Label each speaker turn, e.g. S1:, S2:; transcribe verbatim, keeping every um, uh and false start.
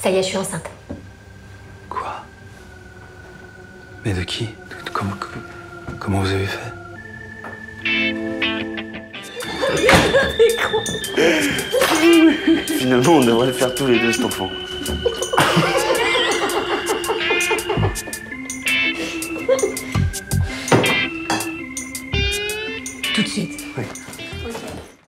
S1: Ça y est, je suis enceinte.
S2: Quoi? Mais de qui? de, de, comment, comment vous avez fait?
S3: Finalement, on devrait le faire tous les deux, cet enfant.